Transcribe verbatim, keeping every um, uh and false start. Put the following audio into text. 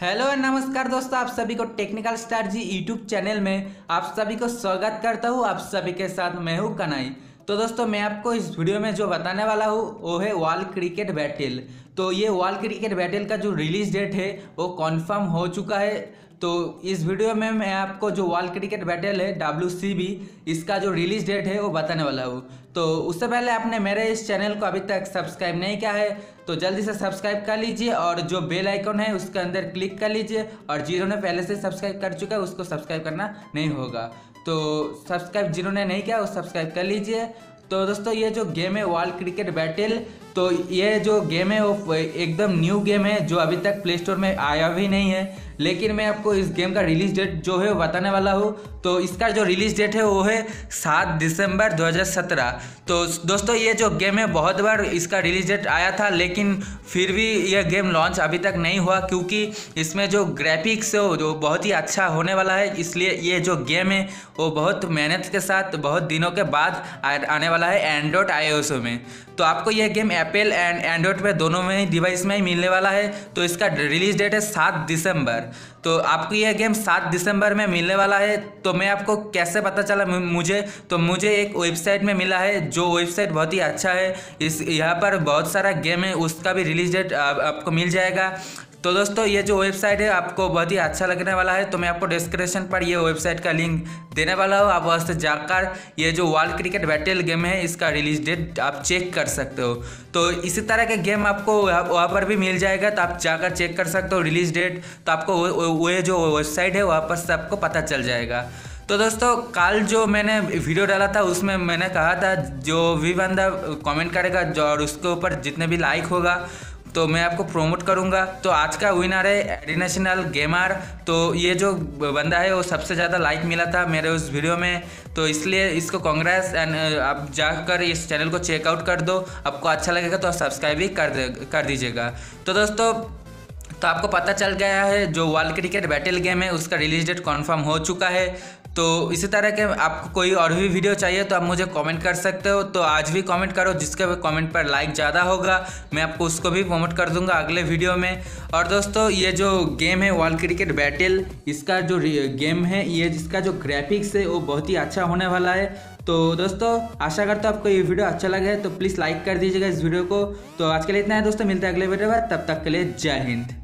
Hello and नमस्कार दोस्तों, आप सभी को technical star ji YouTube channel में आप सभी को स्वागत करता हूँ। आप सभी के साथ मैं हूँ कनाई। तो दोस्तों मैं आपको इस वीडियो में जो बताने वाला हूँ वो है वर्ल्ड क्रिकेट बैटल। तो ये वर्ल्ड क्रिकेट बैटल का जो रिलीज डेट है वो कंफर्म हो चुका है। तो इस वीडियो में मैं आपको जो वर्ल्ड क्रिकेट बैटल है डब्ल्यू सी बी इसका जो रिलीज डेट है वो बताने वाला हूँ। तो उससे पहले आपने मेरे इस चैनल को अभी तक सब्सक्राइब नहीं किया है तो जल्दी से सब्सक्राइब कर लीजिए और जो बेल आइकन है उसके अंदर क्लिक कर लीजिए। और जिन्होंने पहले से सब्सक्राइब कर चुका है उसको सब्सक्राइब करना नहीं होगा। तो सब्सक्राइब जिन्होंने नहीं किया वो सब्सक्राइब कर लीजिए। तो दोस्तों ये जो गेम है वर्ल्ड क्रिकेट बैटल, तो ये जो गेम है वो एकदम न्यू गेम है जो अभी तक प्ले स्टोर में आया भी नहीं है। लेकिन मैं आपको इस गेम का रिलीज डेट जो है वो बताने वाला हूँ। तो इसका जो रिलीज डेट है वो है सात दिसंबर दो हज़ार सत्रह। तो दोस्तों ये जो गेम है बहुत बार इसका रिलीज डेट आया था लेकिन फिर भी यह गेम लॉन्च अभी तक नहीं हुआ, क्योंकि इसमें जो ग्राफिक्स है वो बहुत ही अच्छा होने वाला है। इसलिए ये जो गेम है वो बहुत मेहनत के साथ बहुत दिनों के बाद आने वाला है एंड्रॉयड आईओएस में। तो आपको यह गेम एप्पल एंड एंड्रॉयड में दोनों में ही डिवाइस में ही मिलने वाला है। तो इसका रिलीज डेट है सात दिसंबर। तो आपको यह गेम सात दिसंबर में मिलने वाला है। तो मैं आपको कैसे पता चला मुझे तो मुझे एक वेबसाइट में मिला है जो वेबसाइट बहुत ही अच्छा है। इस यहाँ पर बहुत सारा गेम है उसका भी रिलीज डेट आप, आपको मिल जाएगा। तो दोस्तों ये जो वेबसाइट है आपको बहुत ही अच्छा लगने वाला है। तो मैं आपको डिस्क्रिप्शन पर ये वेबसाइट का लिंक देने वाला हूँ। आप वहाँ से जाकर ये जो वर्ल्ड क्रिकेट बैटल गेम है इसका रिलीज डेट आप चेक कर सकते हो। तो इसी तरह के गेम आपको वहाँ पर भी मिल जाएगा, तो आप जाकर चेक कर सकते हो रिलीज डेट। तो आपको वो जो वेबसाइट है वहाँ पर से आपको पता चल जाएगा। तो दोस्तों कल जो मैंने वीडियो डाला था उसमें मैंने कहा था जो भी बंदा कमेंट करेगा जो और उसके ऊपर जितने भी लाइक होगा तो मैं आपको प्रमोट करूंगा। तो आज का विनर है एडिनेशनल गेमर। तो ये जो बंदा है वो सबसे ज़्यादा लाइक मिला था मेरे उस वीडियो में, तो इसलिए इसको कांग्रेस। एंड आप जाकर इस चैनल को चेकआउट कर दो, आपको अच्छा लगेगा तो सब्सक्राइब भी कर दे कर दीजिएगा। तो दोस्तों तो आपको पता चल गया है जो वर्ल्ड क्रिकेट बैटल गेम है उसका रिलीज डेट कन्फर्म हो चुका है। तो इसी तरह के आपको कोई और भी वीडियो चाहिए तो आप मुझे कमेंट कर सकते हो। तो आज भी कमेंट करो, जिसके कमेंट पर लाइक ज़्यादा होगा मैं आपको उसको भी प्रमोट कर दूंगा अगले वीडियो में। और दोस्तों ये जो गेम है वर्ल्ड क्रिकेट बैटल इसका जो गेम है ये जिसका जो ग्राफिक्स है वो बहुत ही अच्छा होने वाला है। तो दोस्तों आशा करता हूँ आपको ये वीडियो अच्छा लगे तो प्लीज़ लाइक कर दीजिएगा इस वीडियो को। तो आज के लिए इतना है दोस्तों, मिलते हैं अगले वीडियो में, तब तक के लिए जय हिंद।